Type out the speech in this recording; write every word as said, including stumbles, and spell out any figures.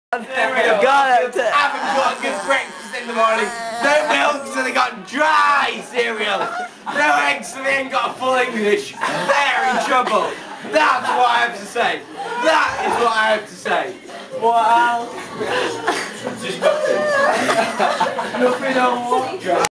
Cereal. Got it. Haven't got a good breakfast in the morning. No milk, so they got dry cereal. No eggs, so they ain't got full English. They're in trouble. That's what I have to say. That is what I have to say. What else? Just nothing. Nothing on what?